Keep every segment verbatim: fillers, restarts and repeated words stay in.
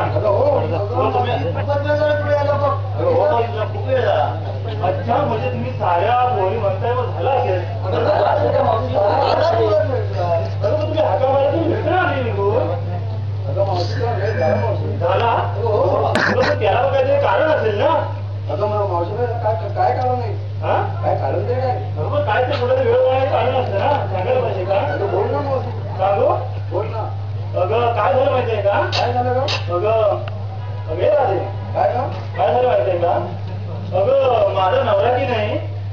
अच्छा म्हणजे तुम्ही साऱ्या बोली म्हणताय मग झाला असेल तुम्ही हाका मला तुम्ही भेटणार आली निघून झाला त्याला काहीतरी कारण असेल ना अगं मला मावशी काय कारण नाही हा काय कारण ते काय बरोबर काय ते कुठे वेळ वाया कारण असतं ना सांगायला पाहिजे का बोल ना मावशी सांगू बोल ना अगं काय झालं माहितीये का काय झालं ग अगं अगे राधे काय का काय झालं माहितीये का अगं माझा नवरा की नाही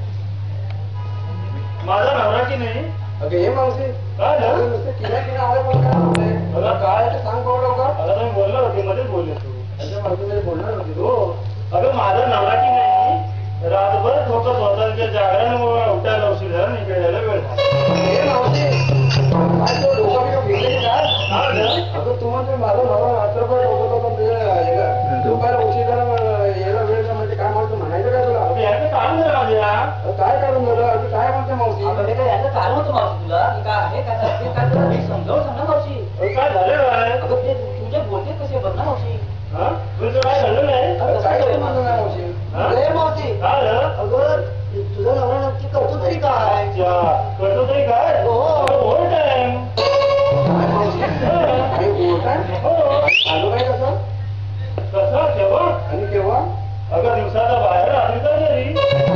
माझा नवरा की नाही अगं हे मावशी काय झालं किना किना आलं पण काय होतंय अगं काय ते सांग पाहू लवकर आता तुम्ही बोलणार होते मध्येच बोलले तू त्याच्या मावशी बोलणार होती हो अगं माझा नवरा की नाही रातभर ठोकत होता त्या जागरामुळे उठायला उशीर झाला निघायला वेळ झाला हे मावशी काय तो डोका बिका फिरले की काय हा झालं अगं तू म्हणते माझा नवरा रात्रभर डोकं डोकं डोकायला उशीर झाला यायला वेळ झाला म्हणजे काय म्हणतो म्हणायचं काय तुला अगं याचं कारण झालं माझ्या काय कारण झालं अगं काय म्हणते मावशी याचं कारण होतं मावशी तुला की काय आहे काय काय तुला समजावून सांग ना मावशी अगं काय झालं काय अगं ते तुझे बोलते कसे बघ ना मावशी हा तुझं काय झालं नाही अगं काय झालं म्हणलं नाही मावशी हा? अरे मावशी काय झालं अगं तुझा नवरा नक्की करतो तरी काय अच्छा करतो तरी काय हो. ओव्हर टाइम काय मावशी आणि बोलत आहे हो आलो काय कसं कसं केव्हा आणि केव्हा अगं दिवसाचा बाहेर रात्रीचा घरी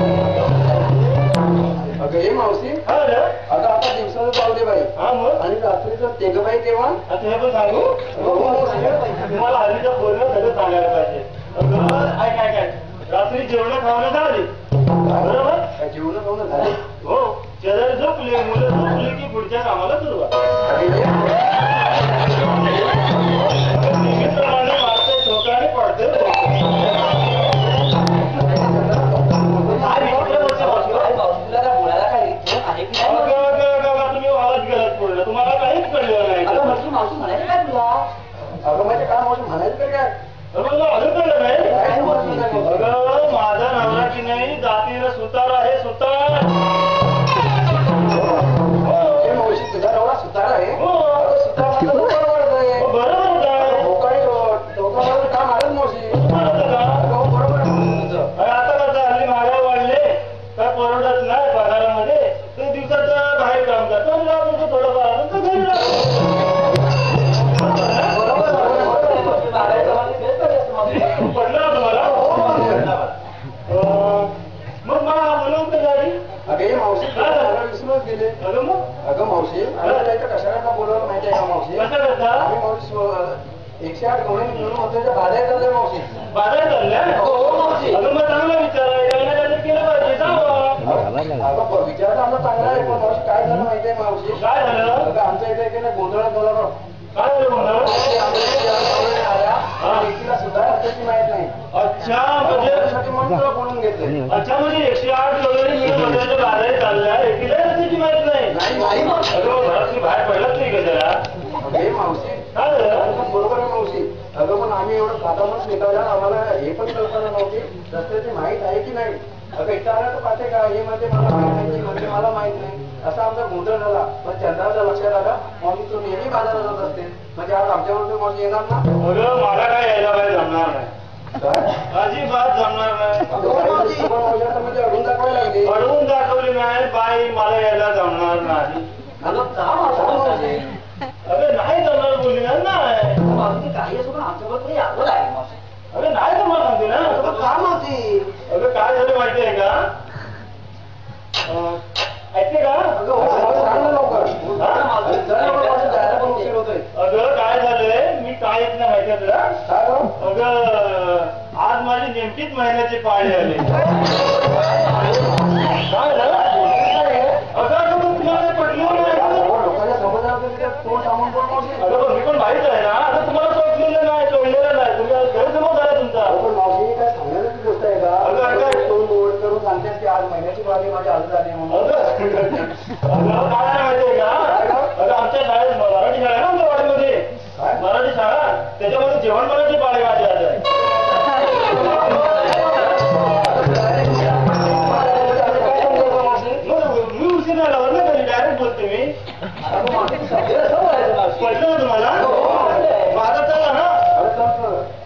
अगं हे मावशी हा रे अगं आता दिवसाचं जाऊ दे बाई हा मग आणि रात्रीचं तेग बाई केव्हा आता हे पण सांगू तुम्हाला हल्लीच्या बोलणं सगळं सांगायला पाहिजे अगं ऐक ऐक ऐक रात्री जेवण खावणं झाली बरोबर काय जेवण खाऊन झाले हो शेजारी झोपले मुलं झोपली की पुढच्या कामाला सुरुवात नेहमीप्रमाणे मारते ठोकाने पडते तुला काय बोलायला काय आहे की नाही तुम्ही आवाज गेलात पूर्ण तुम्हाला काहीच कळलं नाही अगं म्हटली मावशी म्हणायचं काय तुला अगं म्हणजे काय मावशी म्हणायचं तरी काय मला अजून कळलं नाही काय मावशी म्हणायचं? अगं माझा नवरा की नाही जातीला सुतार आहे सुतार हे मावशी तुझा नवरा सुतार आहे हो अगं सुतार माझं डोकं वाढतंय. बरोबर काय डोकाने डोकावर काम आलं मावशी बरोबर का अगं बरोबर आहे मावशी तुझं अरे आता कसं हल्ली महागाई वाढले काय परवडत नाही पगारामध्ये ते दिवसाचं बाहेर काम करतो आणि रात्रीचं थोडं फार तर घरी राहतो पडलं ना तुम्हाला मग मला बोलवून तर गाडी अगं हे मावशी मला विसरूनच गेले अगं मग अगं मावशी आम्ही जायचं कशाला बोलवलं माहिती आहे का मावशी कसं करता आम्ही मावशी स्व- एकशे आठ गवळी मिळून होत्याच्या बाजार चाललंय मावशी बाजार चालल्या हो मावशी अगं मग चांगला विचार आहे काही ना काहीतरी केलं पाहिजे जावं अगं विचार तर आमचा चांगला आहे पण मावशी काय झालं माहिती आहे मावशी काय झालं अगं आमच्या इथे की नाही गोंधळात झाला बघ काय झालं म्हणलं व्यक्तीला सुद्धा त्याची माहित नाही अच्छा म्हणजे त्यासाठी म्हणून तुला बोलून घेतलं अच्छा म्हणजे एकशे आठ डॉलर बाजाराच्या बाहेर चालल्या एकीला त्याची माहित नाही नाही नाही मावशी अगं घरातली बाहेर पडलाच नाही का जरा हे मावशी काय झालं पण बरोबर आहे मावशी अगं पण आम्ही एवढं खातामच निघाल्या आम्हाला हे पण कल्पना नव्हती रस्त्याची माहित आहे की नाही अगं इथं आलं तर पाहते का हे मध्ये मला माहित नाही ती म्हणजे मला माहित नाही असा आमचा गोंधळ झाला पण चंद्राच्या लक्षात आलं मग तू नेहमी बाजारात जात असते म्हणजे आज आमच्याबरोबर मावशी येणार ना अगं मला काय यायला बाहेर जमणार नाही काय अजिबात जमणार नाही अगं बाई, मावशी पण मावशी आता म्हणजे अडून दाखवायला लागली अडवून दाखवली नाही बाई मला यायला जमणार नाही अगं जा मावशी अगं नाही जमणार बोलली ना नाही मावशी काही असो पण आमच्याबरोबर यावं लागेल मावशी अगं नाही जमणार म्हणते ना अगं का मावशी अगं काय झालं माहिती आहे का अं, ऐकते का अगं हो, मावशी सांग ना लवकर हा? अरे, चल ना बाबा, मावशी जायला पण उशीर होतोय अगं काय झालंय मी काय येत नाही माहिती आहे तुला काय गं? अगं आज माझी नेमकीच महिन्याची पाळी आली काय झालं अगं अगं मग तुम्हाला पटलं नाही अहो, लोकांच्या समजायला तर तिथे तोंड सांगून बोल मावशी. अगं पण मी पण माहित आहे ना आता तुम्हाला पटलेलं नाही कळलेलं नाही तुम्ही आज गैरसमज आहे तुमचा अहो, पण मावशी ही काय सांगण्याची गोष्ट आहे का अगं, अगं. तोंड ओढ करून सांगतेस की आज महिन्याची बागी माझ्या हातात आली म्हणून अगं अगं काय आहे माहितीये का अगं आमच्या शाळेत मराठी शाळा आहे ना आमच्या वाडीमध्ये काय? मराठी शाळा त्याच्यामध्ये जेवण बनायची पाळी माझी आज आहे मग मी उशीर नाही लावत ना कधी डायरेक्ट बोलते मी पटलं ना तुम्हाला माझा चला ना अरे चल, चल.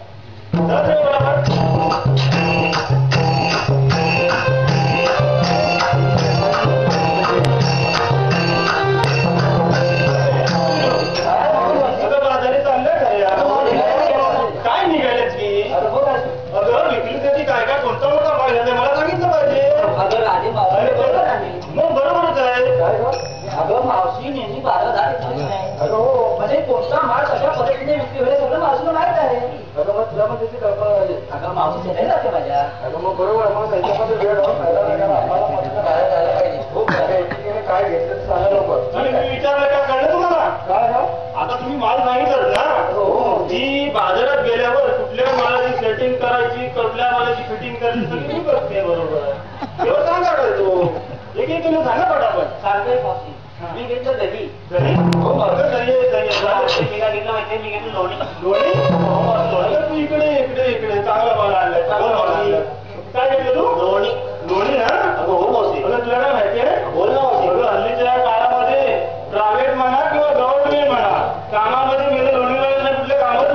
अगं मग तुला पण त्याची कल्पना झाली. अगं मावशी चले जाते माझ्या. अगं मग बरोबर मग त्याच्यामध्ये वेळ होऊन फायदा नाही कारण आम्हाला मस्त बाहेर जायला पाहिजे. खूप काय एकीने काय घेतलं ते सांगा लवकर. आणि मी विचारलं काय कळलं तुम्हाला? काय ना आता तुम्ही माल सांगितलं ना, हो. जी बाजारात गेल्यावर कुठल्या मालाची सेटिंग करायची, कुठल्या मालाची फिटिंग करायची सगळी मी करते बरोबर. तेव्हा सांगा तो एक एक किलो सांगा पटापट. सांगते मावशी. मी घेतलं दही. घरी हो बघ घरी ये, घरी ये. मी काय घेतलं माहितीये, मी घेतलं लोणी. लोणी अगं तू इकडे इकडे इकडे चांगला माल आणलाय, चांगला माल आणलाय. काय घेतलं तू? लोणी. लोणी ना? अगं हो मावशी. अगं तुला काय माहितीये? बोल ना मावशी. अगं हल्लीच्या काळामध्ये प्रायव्हेट म्हणा किंवा गव्हर्नमेंट म्हणा, कामामध्ये गेले लोणी लावले कुठल्या कामात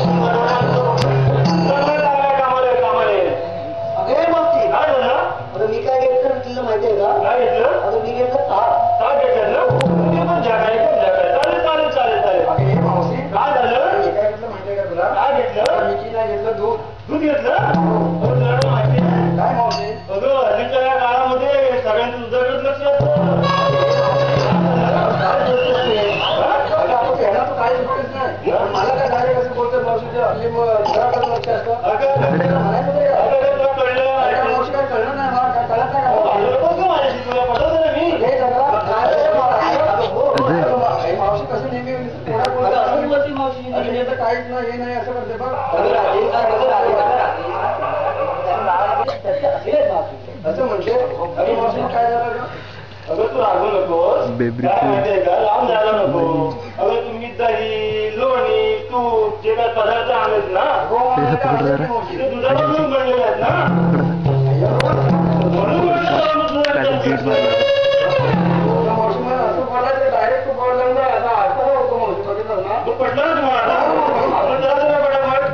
कामाला कामाला अगं मावशी काय झालं? आता मी काय घेतलं तुला माहिती आहे का? काय घेतलं? आता मी घेतलं ताक. काय घेतलं? ते पण झाकाय पण झाकाय चालेल चालेल चालेल चालेल. अगं हे मावशी काय झालं? मी काय घेतलं माहिती आहे का तुला? काय घेतलं? मी की नाही घेतलं दूध. दूध घेतलं? अगं तुला काय माहिती आहे? काय मावशी? अगं हल्लीच्या या काळामध्ये सगळ्यांचं दुधाकडे लक्ष असतं. अगं आपण घ्यायला तर काहीच पडत नाही. पण मला काय डायरेक्ट असं बोलतात मावशीच्या हल्ली मग घराकडे लक्ष असतं. अगं म्हणायचं तरी काय? अगं तुला कळलं अगं मावशी काय कळलं नाही मला काय कळत नाही अहो, का? आलं नको का माझ्याशी? तुला पटवतं ना मी? हे जरा काय आहे मला? अगं हो, हो. अगं मा- हे मावशी कसं नेहमी कोणा- अगं कोणा- अजून बोलती मावशी. अगं हे तर काहीच नाही हे नाही असं करते बघ. अगं रात्री काय कसं रात्री काय रात्री? असेलच मावशी. असं म्हणते अगं मावशी काय झालं गं? अगं तू रागू नकोस. बेबरी काय तू. माहितीये का? लांब जायला नको. अगं तुम्ही दही, लोणी, तूप जे काय पदार्थ आणलेत ना, हो, मला हे काय पकड आवडत जरा. नाही मावशी. ते दुधापासून बनलेले आहेत ना, म्हणून म्हटलं काय ते पीठ मारलं. अगं मावशी मला असं बोलायचं डायरेक्ट तू बोलला ना आता ऐकायला होतं मावशी बघितलं ना. तू पटलं ना तुम्हाला आता? आपण जरा जरा पटापट.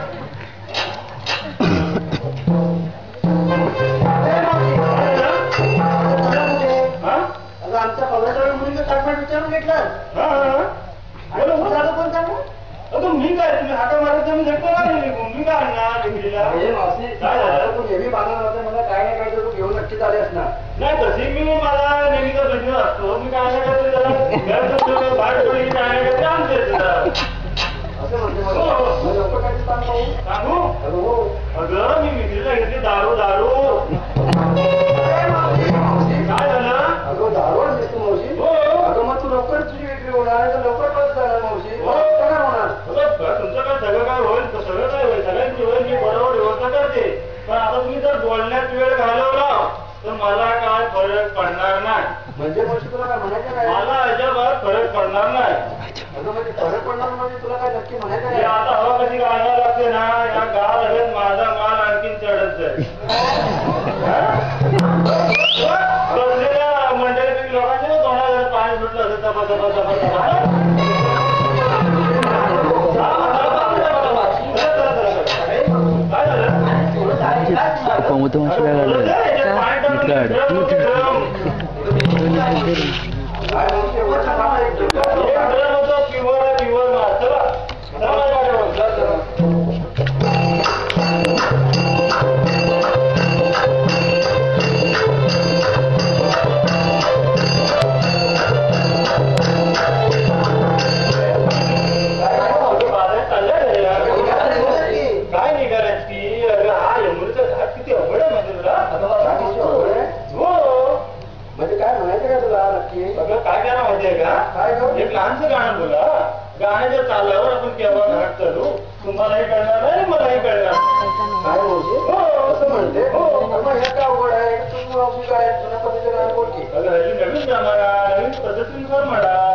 ए, मावशी, काय झालं? आता चला म्हणजे. हा? अगं आमच्या पगाराच्या मुलीचं टाकबाट विचारून घेतलं. हा, हा. बोला, बोला. तुला कोण सांगू? अगं मी काय तुम्ही हाका मारायचं मी झटका मारेन निघून. मी काय आणणार विक्रीला? हे मावशी काय झालं? तू नेहमी बांधणार होता मला काय नाही काय तर तू घेऊन नक्कीच आले असणार. नाही तशी मी मला नेहमीचा बिझनेस असतो. मी काय नाही करते जरा घरात बाहेर पडली काय नाही करते आणते जरा. असं म्हणते मला. मग लवकर काय ते सांग भाऊ. सांगू? अगं हो. अगं मी विक्रीला घेतली दारू दारू. ए, मावशी, मावशी. काय झालं? अगं दारू आणलीस तू मावशी? हो. अगं मग तू लवकर तुझी विक्री होणार आहे तर लवकर परत जाणार मावशी. हो. काय होणार? अगं तुमचं काय सगळं काय होईल सगळं काय होईल सगळ्यांची होईल मी बरोबर व्यवस्था करते. पण आता तुम्ही जर बोलण्यात वेळ घालवला तर मला काय फरक पडणार नाही. म्हणजे मावशी तुला काय म्हणायचं काय? मला अजिबात फरक पडणार नाही. अगं म्हणजे फरक पडणार म्हणजे तुला काय नक्की म्हणायचं हे काय? आता हवा कशी गाळायला लागते ना, या गाळ हवेत माझा माल आणखीन चढत जाईल. बसलेल्या मंडळीपैकी लोकांचे तोंडावर पाणी सुटलं असं तपा तपा तपा तपा. काय झालं? कोमतो माशी काय काढलं. इकडं आड. काय मावशी एवढं छान आहे. एक ड्रम होतं प्युअर आहे प्युअर माल. चला चला माझ्या गाडीवर. चल, चल. बाजारात चाललंय रे यार. काय निघालायच की? अरे हा यमुनेचं झाड किती अवघड आहे माहिती तुला? काय मावशी अवघड आहे? हो. म्हणजे काय म्हणायचं काय तुला नक्की? सगळं काय करा माहितीये का? काय गं? एक लहानसं गाणं बोला. गाण्याच्या चालल्यावर आपण केव्हा घाट चालू तुम्हालाही कळणार नाही आणि मलाही कळणार नाही. काय मावशी? हो. असं म्हणते? हो. मग हे काय अवघड आहे? तू मावशी काय जुन्या पद्धतीने गाणं बोल की. अगं हल्ली नवीन जमाना नवीन पद्धतीनुसार म्हणा.